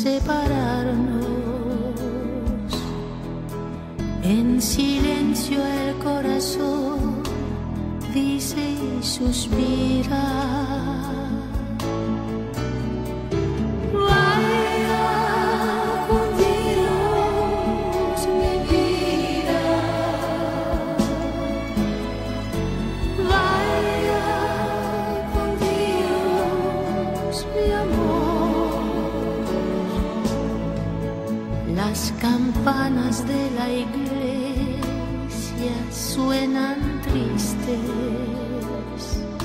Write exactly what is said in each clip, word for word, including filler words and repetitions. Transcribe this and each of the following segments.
separarnos. En silencio el corazón dice y suspira. Vaya con Dios mi vida, vaya con Dios mi amor. Las campanas de la iglesia suenan tristes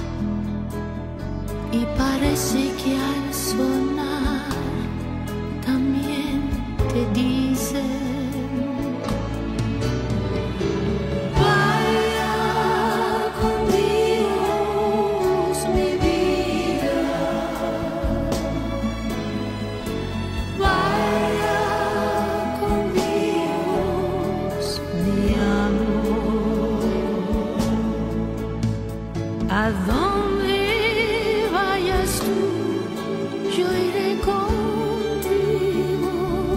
y parece que al sonar también te dicen: vaya con Dios mi vida, vaya con Dios mi amor. A donde vayas tú, yo iré contigo.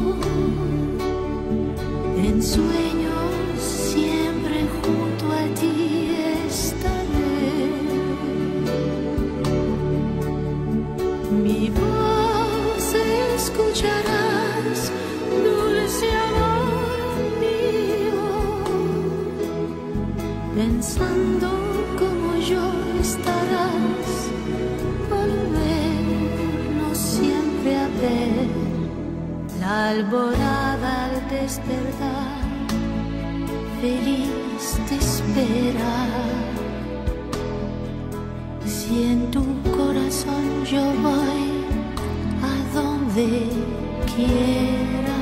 En sueños siempre junto a ti estaré. Mi voz escucharás, dulce amor mío, pensando como yo estarás, volvernos siempre a ver. La alborada al despertar, feliz te espera. Si en tu corazón yo voy a donde quiera.